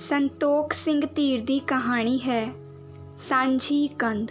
संतोख सिंह धीर की कहानी है सांझी कंध।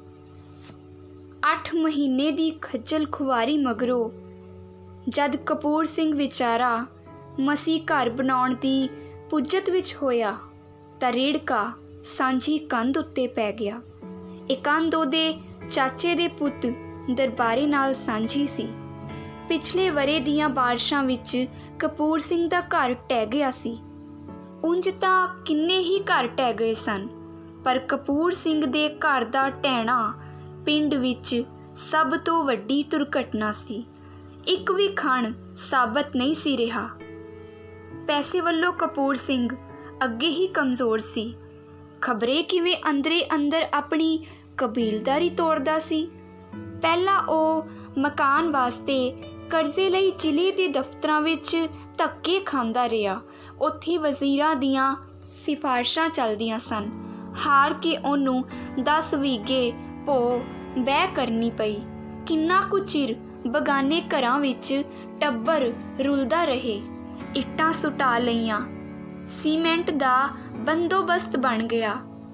8 महीने की खज्जल खुवारी मगरों जद कपूर सिंह विचारा मसी घर बनाउण दी पुजत विच होया तां रेड़का सांझी कंध उत्ते पै गया। इह कंध उहदे चाचे दे पुत दरबारे नाल सांझी सी। पिछले वरे दियां बारिशां विच कपूर सिंह दा घर टह गया सी। उंज तां किन्ने ही घर टह गए सन, पर कपूर सिंह दे घर दा टहना पिंड विच सब तो वड्डी दुर्घटना सी। एक भी खण साबत नहीं सी रहा। पैसे वल्लों कपूर सिंह अगे ही कमज़ोर सी। खबरे किवें अंदरे अंदर अपनी कबीलदारी तोड़दा सी। पहला ओ मकान वास्ते करजे लई जिले दे दफ्तरां विच धक्के खांदा रहा। उत्थे वज़ीरां दियां सिफारिशां चलदियां सन। हार के ओनू 10 वीघे भो बह करनी पई। किन्ना कुछ चिर बगाने घरां विच टब्बर रुलदा रहे। इट्टां सुटा लईआं, सीमेंट दा बंदोबस्त बन गया,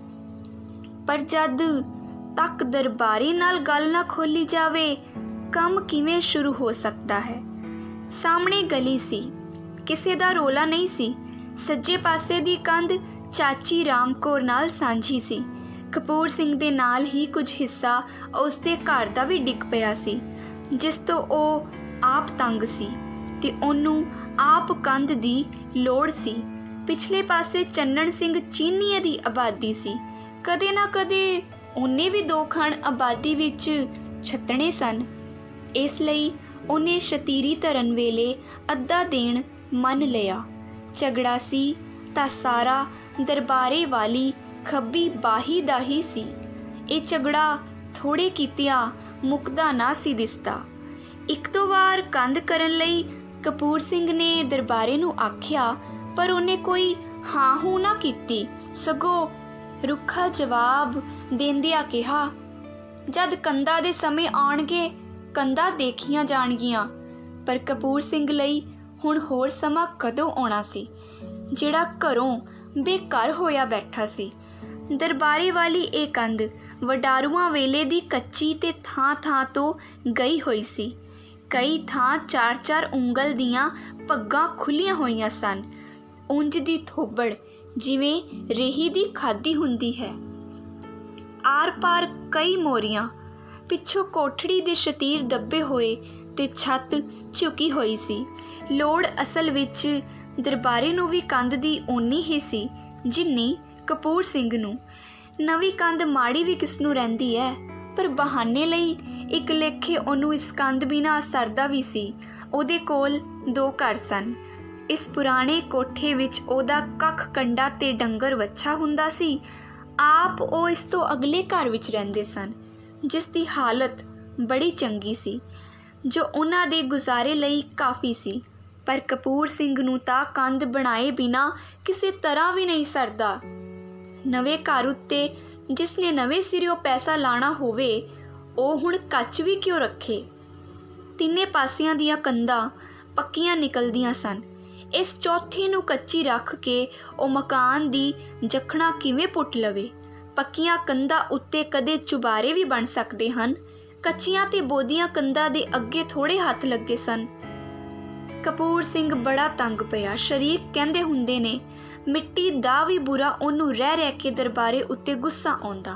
पर जद तक दरबारी नाल गल ना खोली जावे काम किवें शुरू हो सकता है। सामने गली सी, किसे दा रोला नहीं सी। सज्जे पासे दी कंध चाची राम कौर नाल सांझी सी। कपूर सिंह दे नाल ही कुछ हिस्सा उसदे घर दा भी डिग पिया सी, जिस तो ओ आप तंग सी ते ओनू आप कंध दी लोड़ सी। पिछले पासे चन्नन सिंह चीनीए दी आबादी सी। कदे ना कदे उन्हें भी 2 खण आबादी विच छत्तणे सन। इसलिए उन्हें शतीरी धरन वेले अद्धा देण मन लिया। झगड़ा सी तां सारा दरबारे वाली खब्बी बाही दा ही सी। ये झगड़ा थोड़े कीतिया मुकदा ना सी दिसदा। 1-2 वार कंध करन लई कपूर सिंह ने दरबारे नूं आखिया, पर उन्हें कोई हाँ हूँ ना कीती, सगों रुखा जवाब देंदिया कहा, जद कंधा दे समय आउणगे कंधा देखियां जाणगियां। पर कपूर सिंह लई हुण होर समा कदों आउणा सी, जिहड़ा घरों बेघर होया बैठा सी। दरबारे वाली ये कंध वडारूआं वेले दी कच्ची ते थां थां तो गई होई सी। कई थां 4-4 ਉਂਗਲ दियां पग्गां खुलियां होईयां सन। उंज दी थोबड़ जिवें रेही दी खादी हुंदी है। आर पार कई मोरियां, पिछों कोठड़ी दे शतीर दबे होए ते छत झुकी होई सी। लोड़ असल विच दरबारे नूं भी कंध दी ओनी ही सी जिन्नी कपूर सिंह नूं। नवीं कंध माड़ी भी किस नूं रहिंदी है, पर बहाने लई एक लेखे ओनू इस कंध बिना सरदा भी सी। ओहदे कोल 2 घर सन। इस पुराने कोठे विच ओहदा कख कंडा ते डंगर वच्छा हुंदा सी। आप ओ इस तो अगले घर विच रहिंदे सन, जिस दी हालत बड़ी चंगी सी, जो उन्हां दे गुजारे लई काफ़ी सी। पर कपूर सिंह नूं तां कंध बनाए बिना किसी तरह भी नहीं सरदा। नवे घर उत्ते जिसने नवे सिरियों पैसा लाना होवे ओ हुण कच भी क्यों रखे। तिन्ने पासियां दियां कंधां पक्कियां निकलदियां सन। इस चौथे नूं कच्ची रख के ओ मकान दी जखना किवें पुट लवे। पक्कियां कंधां उत्ते कदे चुबारे भी बन सकदे हन। कच्चियां ते बोदियां कंधां दे अगे थोड़े हथ लगे सन। कपूर सिंह बड़ा तंग पिया। शरीक कहंदे हुंदे ने मिट्टी दा भी बुरा ओनू रह रह के दरबारे उत्ते गुस्सा आउंदा,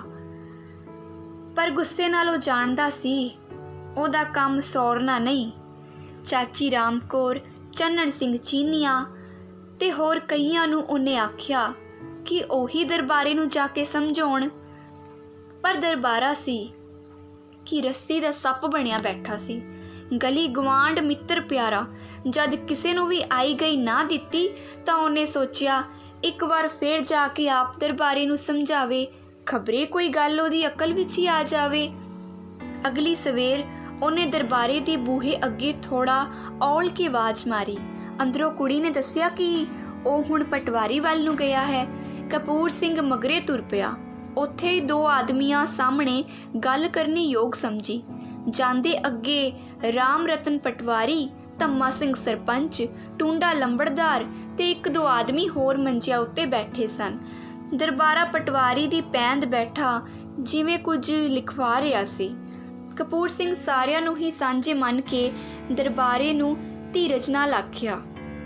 पर गुस्से नाल ओ जाणदा सी ओहदा काम सौरना नहीं। चाची राम कौर, चन्नन सिंह चीनिया ते होर कईयां नूं उन्हें आखिया कि ओही दरबारे नूं जाके समझाउण, पर दरबारा सी कि रस्सी दा सप बनिया बैठा सी। गली गवांड मित्र प्यारा जद किसे नूं भी आई गई ना दिती तां उन्हें सोचिया एक बार फिर जाके आप दरबारे नूं समझावे, खबरे कोई गल ओहदी अकल विच ही आ जावे। अगली सवेर उन्हें दरबारे दे बूहे अगे थोड़ा औल के आवाज मारी। अंदरों कुड़ी ने दस्सिया कि ओ हुण पटवारी वल नूं गया है। कपूर सिंह मगरे तुर पिया। उत्थे ही 2 आदमियां सामने गल करनी योग समझी। जांदे अगे राम रतन पटवारी ਧੰਮਾ ਸਿੰਘ ਸਰਪੰਚ, ਟੁੰਡਾ ਲੰਬੜਦਾਰ ਤੇ ਇੱਕ ਦੋ ਆਦਮੀ ਹੋਰ ਮੰਜਿਆਂ ਉੱਤੇ ਬੈਠੇ ਸਨ। ਦਰਬਾਰਾ ਪਟਵਾਰੀ ਦੀ ਪੈਂਦ ਬੈਠਾ ਜਿਵੇਂ ਕੁਝ ਲਿਖਵਾ ਰਿਹਾ ਸੀ। ਕਪੂਰ ਸਿੰਘ ਸਾਰਿਆਂ ਨੂੰ ਹੀ ਸਾਂਝੇ ਮੰਨ ਕੇ ਦਰਬਾਰੇ ਨੂੰ ਧੀਰਜ ਨਾਲ ਆਖਿਆ,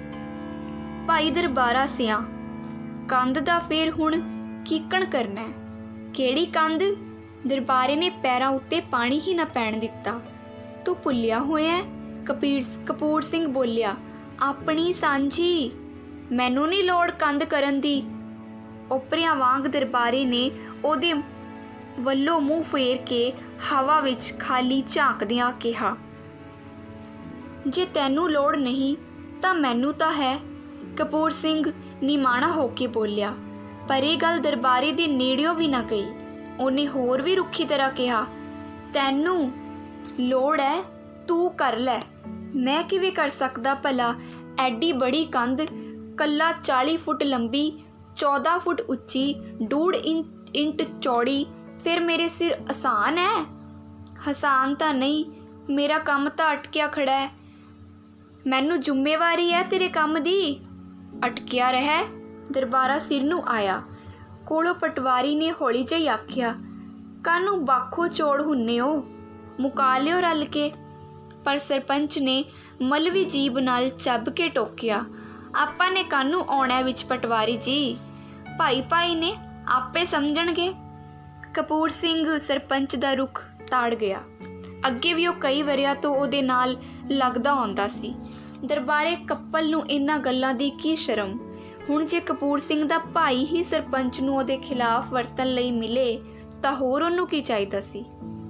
ਭਾਈ ਦਰਬਾਰਾ ਸਿਆਂ, ਕੰਧ ਦਾ ਫੇਰ ਹੁਣ ਕੀਕਣ ਕਰਨਾ ਹੈ? ਕਿਹੜੀ ਕੰਧ? ਦਰਬਾਰੇ ਨੇ ਪੈਰਾਂ ਉੱਤੇ ਪਾਣੀ ਹੀ ਨਾ ਪੈਣ ਦਿੱਤਾ। ਤੂੰ ਭੁੱਲਿਆ ਹੋਇਆ? ਕਪੂਰ ਸਿੰਘ ਬੋਲਿਆ, ਆਪਣੀ ਸਾਂਝੀ, ਮੈਨੂੰ ਨਹੀਂ ਲੋੜ ਕੰਧ ਕਰਨ ਦੀ। ਓਪਰਿਆਂ ਵਾਂਗ ਦਰਬਾਰੇ ਨੇ ਉਹਦੇ ਵੱਲੋਂ ਮੂੰਹ ਫੇਰ ਕੇ ਹਵਾ ਵਿੱਚ ਖਾਲੀ ਝਾਕਦਿਆਂ ਕਿਹਾ, ਜੇ ਤੈਨੂੰ ਲੋੜ ਨਹੀਂ ਤਾਂ ਮੈਨੂੰ ਤਾਂ ਹੈ। ਕਪੂਰ ਸਿੰਘ ਨਿਮਾਣਾ ਹੋ ਕੇ ਬੋਲਿਆ, ਪਰ ਇਹ ਗੱਲ ਦਰਬਾਰੇ ਦੇ ਨੇੜਿਓਂ ਵੀ ਨਾ ਗਈ। ਉਹਨੇ ਹੋਰ ਵੀ ਰੁੱਖੀ ਤਰ੍ਹਾਂ ਕਿਹਾ, ਤੈਨੂੰ ਲੋੜ ਹੈ ਤੂੰ ਕਰ ਲੈ, ਮੈਂ ਕਿਵੇਂ ਕਰ ਸਕਦਾ ਭਲਾ? ਐਡੀ ਬੜੀ ਕੰਧ, ਕੱਲਾ 40 ਫੁੱਟ ਲੰਬੀ, 14 ਫੁੱਟ ਉੱਚੀ, 1.5 ਇੰਚ ਚੌੜੀ, ਫਿਰ ਮੇਰੇ ਸਿਰ ਆਸਾਨ ਹੈ? ਆਸਾਨ ਤਾਂ ਨਹੀਂ, ਮੇਰਾ ਕੰਮ ਤਾਂ ਅਟਕਿਆ ਖੜਾ ਹੈ। ਮੈਨੂੰ ਜ਼ਿੰਮੇਵਾਰੀ ਹੈ ਤੇਰੇ ਕੰਮ ਦੀ। ਅਟਕਿਆ ਰਹਿ। ਦਰਬਾਰਾ ਸਿਰ ਨੂੰ ਆਇਆ। ਕੋਲੋਂ ਪਟਵਾਰੀ ਨੇ ਹੌਲੀ ਜਿਹੀ ਆਖਿਆ, ਕਾਹਨੂੰ ਬਾਖੋ ਚੋੜ ਹੁੰਨੇ ਹੋ, ਮੁਕਾ ਲਿਓ ਰਲ ਕੇ। ਪਰ ਸਰਪੰਚ ਨੇ ਮਲਵੀ ਜੀਭ ਨਾਲ ਚੱਬ ਕੇ ਟੋਕਿਆ, ਆਪਾਂ ਨੇ ਕਾਹਨੂੰ ਆਉਣਾ ਵਿੱਚ ਪਟਵਾਰੀ ਜੀ, ਭਾਈ ਨੇ ਆਪੇ ਸਮਝਣਗੇ। ਕਪੂਰ ਸਿੰਘ ਸਰਪੰਚ ਦਾ ਰੁੱਖ ਤਾੜ ਗਿਆ। ਅੱਗੇ ਵੀ ਉਹ ਕਈ ਵਰਿਆਂ ਤੋਂ ਉਹਦੇ ਨਾਲ ਲੱਗਦਾ ਆਉਂਦਾ ਸੀ। ਦਰਬਾਰੇ ਕੱਪਲ ਨੂੰ ਇਹਨਾਂ ਗੱਲਾਂ ਦੀ ਕੀ ਸ਼ਰਮ। ਹੁਣ ਜੇ ਕਪੂਰ ਸਿੰਘ ਦਾ ਭਾਈ ਹੀ ਸਰਪੰਚ ਨੂੰ ਉਹਦੇ ਖਿਲਾਫ ਵਰਤਣ ਲਈ ਮਿਲੇ ਤਾਂ ਹੋਰ ਉਹਨੂੰ ਕੀ ਚਾਹੀਦਾ ਸੀ।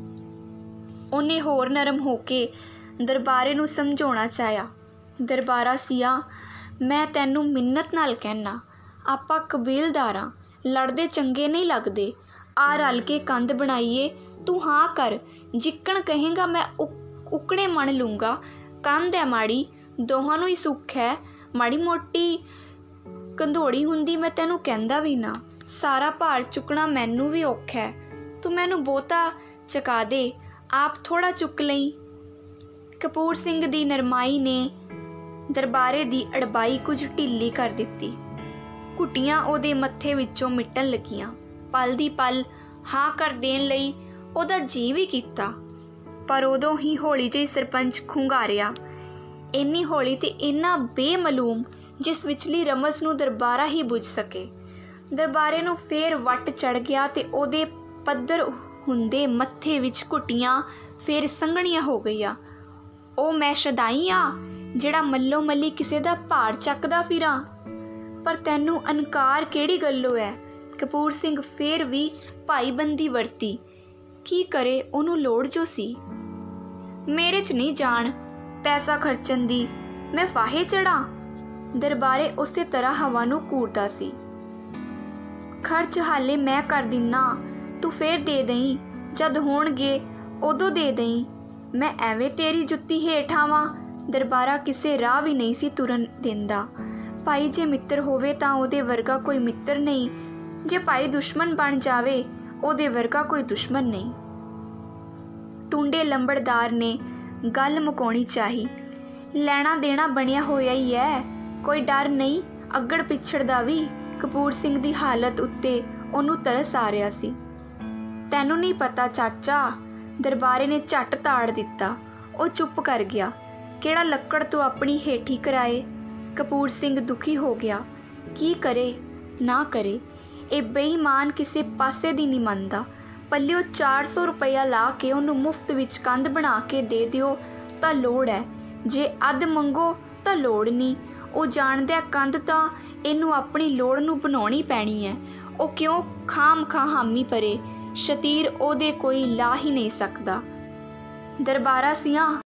ਉਹਨੇ ਹੋਰ ਨਰਮ ਹੋ ਕੇ ਦਰਬਾਰੇ ਨੂੰ ਸਮਝਾਉਣਾ ਚਾਹਿਆ, ਦਰਬਾਰਾ ਸਿਆ, ਮੈਂ ਤੈਨੂੰ ਮਿੰਨਤ ਨਾਲ ਕਹਿਣਾ, ਆਪਾਂ ਕਬੀਲਦਾਰਾਂ, ਲੜਦੇ ਚੰਗੇ ਨਹੀਂ ਲੱਗਦੇ। ਆ ਰਲ ਕੇ ਕੰਧ ਬਣਾਈਏ, ਤੂੰ ਹਾਂ ਕਰ, ਜਿੱਕਣ ਕਹੇਗਾ ਮੈਂ ਉਕੜੇ ਮੰਨ ਲੂੰਗਾ। ਕੰਧ ਹੈ ਮਾੜੀ, ਦੋਹਾਂ ਨੂੰ ਹੀ ਸੁੱਖ ਹੈ। ਮਾੜੀ ਮੋਟੀ ਕੰਧੋੜੀ ਹੁੰਦੀ ਮੈਂ ਤੈਨੂੰ ਕਹਿੰਦਾ ਵੀ ਨਾ। ਸਾਰਾ ਭਾਰ ਚੁੱਕਣਾ ਮੈਨੂੰ ਵੀ ਔਖਾ ਹੈ। ਤੂੰ ਮੈਨੂੰ ਬਹੁਤਾ ਚਕਾ ਦੇ, ਆਪ ਥੋੜ੍ਹਾ ਚੁੱਕ ਲਈ। ਕਪੂਰ ਸਿੰਘ ਦੀ ਨਰਮਾਈ ਨੇ ਦਰਬਾਰੇ ਦੀ ਅੜਬਾਈ ਕੁਝ ਢਿੱਲੀ ਕਰ ਦਿੱਤੀ। ਘੁੱਟੀਆਂ ਉਹਦੇ ਮੱਥੇ ਵਿੱਚੋਂ ਮਿਟਣ ਲੱਗੀਆਂ। ਪਲ ਦੀ ਪਲ ਹਾਂ ਕਰ ਦੇਣ ਲਈ ਉਹਦਾ ਜੀਅ ਵੀ ਕੀਤਾ, ਪਰ ਉਦੋਂ ਹੀ ਹੌਲੀ ਜਿਹੀ ਸਰਪੰਚ ਖੁੰਘਾਰਿਆ। ਇੰਨੀ ਹੌਲੀ ਤੇ ਇੰਨਾ ਬੇਮਾਲੂਮ ਜਿਸ ਵਿਚਲੀ ਰਮਜ਼ ਨੂੰ ਦਰਬਾਰਾ ਹੀ ਬੁੱਝ ਸਕੇ। ਦਰਬਾਰੇ ਨੂੰ ਫੇਰ ਵੱਟ ਚੜ ਗਿਆ ਤੇ ਉਹਦੇ ਪੱਧਰ ਹੁੰਦੇ ਮੱਥੇ ਵਿੱਚ ਘੁੱਟੀਆਂ ਫੇਰ ਸੰਘਣੀਆਂ ਹੋ ਗਈਆਂ। ਉਹ ਮੈਂ ਸ਼ਦਾਈ ਆ ਜਿਹੜਾ ਮੱਲੋ ਮੱਲੀ ਕਿਸੇ ਦਾ ਭਾਰ ਚੱਕਦਾ ਫਿਰਾਂ? ਪਰ ਤੈਨੂੰ ਅਨਕਾਰ ਕਿਹੜੀ ਗੱਲੋਂ ਹੈ? ਕਪੂਰ ਸਿੰਘ ਫੇਰ ਵੀ ਭਾਈਬੰਦੀ ਵਰਤੀ। ਕੀ ਕਰੇ, ਉਹਨੂੰ ਲੋੜ ਜੋ ਸੀ। ਮੇਰੇ 'ਚ ਨਹੀਂ ਜਾਣ ਪੈਸਾ ਖਰਚਣ ਦੀ, ਮੈਂ ਫਾਹੇ ਚੜਾਂ? ਦਰਬਾਰੇ ਉਸੇ ਤਰ੍ਹਾਂ ਹਵਾ ਨੂੰ ਘੂਰਦਾ ਸੀ। ਖਰਚ ਹਾਲੇ ਮੈਂ ਕਰ ਦਿੰਨਾ, ਤੂੰ ਫੇਰ ਦੇ ਦਈ, ਜਦ ਹੋਣਗੇ ਉਦੋਂ ਦੇ ਦਈ। ਮੈਂ ਐਵੇਂ ਤੇਰੀ ਜੁੱਤੀ ਹੇਠ ਆਵਾਂ? ਦਰਬਾਰਾ ਕਿਸੇ ਰਾਹ ਵੀ ਨਹੀਂ ਸੀ ਤੁਰਨ ਦਿੰਦਾ। ਭਾਈ ਜੇ ਮਿੱਤਰ ਹੋਵੇ ਤਾਂ ਉਹਦੇ ਵਰਗਾ ਕੋਈ ਮਿੱਤਰ ਨਹੀਂ, ਜੇ ਭਾਈ ਦੁਸ਼ਮਣ ਬਣ ਜਾਵੇ ਉਹਦੇ ਵਰਗਾ ਕੋਈ ਦੁਸ਼ਮਣ ਨਹੀਂ। ਟੁੰਡੇ ਲੰਬੜਦਾਰ ਨੇ ਗੱਲ ਮੁਕਾਉਣੀ ਚਾਹੀ। ਲੈਣਾ ਦੇਣਾ ਬਣਿਆ ਹੋਇਆ ਹੀ ਹੈ, ਕੋਈ ਡਰ ਨਹੀਂ ਅੱਗੜ ਪਿੱਛੜ ਦਾ ਵੀ। ਕਪੂਰ ਸਿੰਘ ਦੀ ਹਾਲਤ ਉੱਤੇ ਉਹਨੂੰ ਤਰਸ ਆ ਰਿਹਾ ਸੀ। ਤੈਨੂੰ ਨਹੀਂ ਪਤਾ ਚਾਚਾ, ਦਰਬਾਰੇ ਨੇ ਝੱਟ ਤਾੜ ਦਿੱਤਾ। ਉਹ ਚੁੱਪ ਕਰ ਗਿਆ। ਕਿਹੜਾ ਲੱਕੜ ਤੋਂ ਆਪਣੀ ਹੇਠੀ ਕਰਾਏ? ਕਪੂਰ ਸਿੰਘ ਦੁਖੀ ਹੋ ਗਿਆ। ਕੀ ਕਰੇ ਨਾ ਕਰੇ, ਇਹ ਬੇਈਮਾਨ ਕਿਸੇ ਪਾਸੇ ਦੀ ਨਹੀਂ ਮੰਨਦਾ। ਪੱਲਿਓ 400 ਰੁਪਇਆ ਲਾ ਕੇ ਉਹਨੂੰ ਮੁਫਤ ਵਿੱਚ ਕੰਧ ਬਣਾ ਕੇ ਦੇ ਦਿਓ ਤਾਂ ਲੋੜ ਹੈ, ਜੇ ਅੱਧ ਮੰਗੋ ਤਾਂ ਲੋੜ ਨਹੀਂ। ਉਹ ਜਾਣਦਾ ਕੰਧ ਤਾਂ ਇਹਨੂੰ ਆਪਣੀ ਲੋੜ ਨੂੰ ਬਣਾਉਣੀ ਪੈਣੀ ਹੈ। ਉਹ ਕਿਉਂ ਖਾਮ ਖਾ ਹਾਮੀ ਭਰੇ? ਸ਼ਤੀਰ ਉਹਦੇ ਕੋਈ ਲਾ ਹੀ ਨਹੀਂ ਸਕਦਾ। ਦਰਬਾਰਾ ਸਿਆਂ